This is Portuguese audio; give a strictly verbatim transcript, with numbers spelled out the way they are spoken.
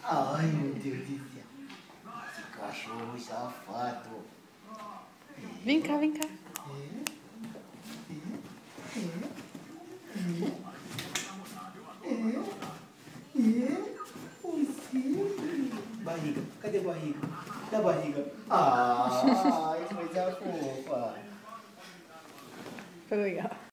Ai, meu Deus do céu. Esse cachorro safado. Vem cá, vem cá. Barriga, cadê a barriga? Cadê a barriga? Ai, coisa fofa. Foi legal.